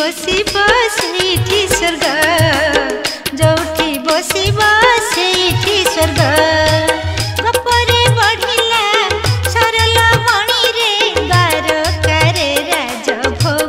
बसिबा सेठी स्वर्ग जोठी बसिबा सेठी स्वर्ग गपरे बढ़िला सरल मणि रे द्वारकारे राजभोग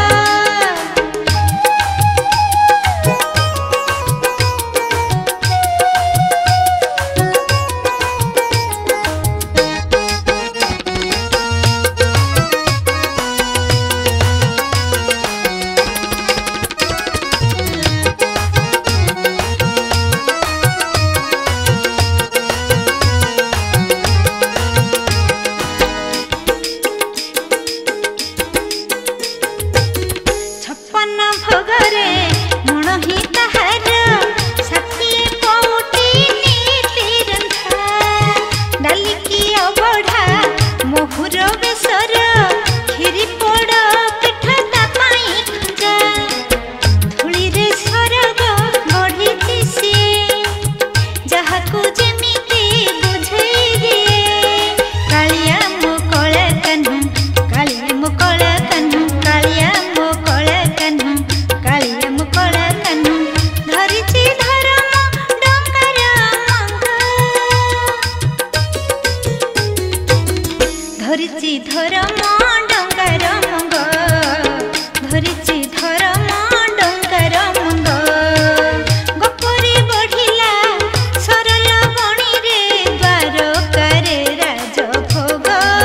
भोगरे मणहि ताहार साथिए पौटी नीति रंधा डाली की अबढ़ा मोहुर बेसर खीरी पोड़ पिठा तापाई खंजा धूली रे सरग बढ़ी दिसे जहाकू जेमिति बुझेई दिए कालिया मो कळ कान्हू कालिया मो कळ कान्हू कालिया मो कळ कान्हू कालिया मो कळ कान्हू धरिछि धर्म डंगर मंग धरिछि धर्म डंगर मंग धरिछि धर्म डंगर मंग गपरे बढ़िला सरल बणी रे द्वारकारे राजभोग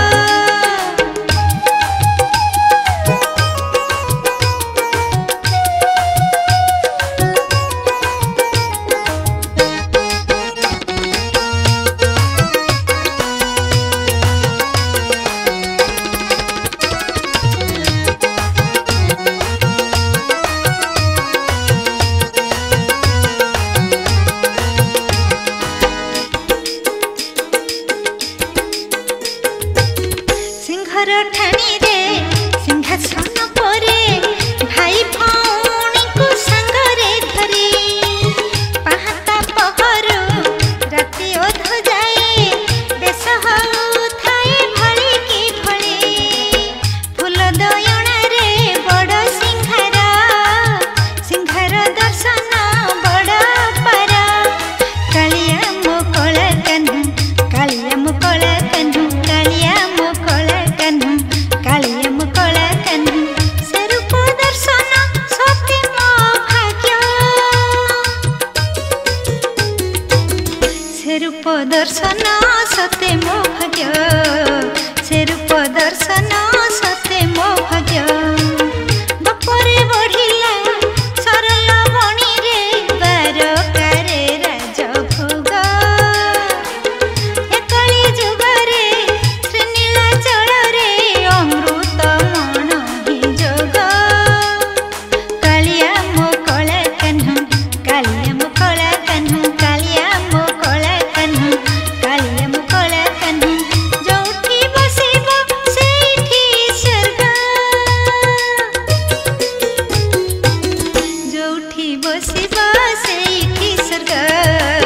सिंहर ठाणी रे सिंहासन परे भाई भौणी को संगरे धरी पाहता पहर राति ओध जाए बेस हऊ थाए भଳି की भଳି फूल दयणा रे बड़ सिंहार सिंहार दर्शन बड़ पार कालिया मो कळ कान्हू कालिया मो कळ कान्हू कालिया मो कळ कान्हू कालिया मो कळ कान्हू से रूप दर्शन सते मो भाग्य से रूप दर्शन सते मो भाग्य से रूप दर्शन सते मो भाग्य गपरे बढ़िला सरल बणी रे द्वारकारे राजभोग एकली जुगरे श्रीनीलाचल रे अमृत मणहि जोग कालिया मो कळ कान्हू कालिया मो कळ कान्हू कालिया मो कळ कान्हू कालिया मो कळ कान्हू जोठी बसिबो सेठी स्वर्ग जोठी बसिबो सेठी स्वर्ग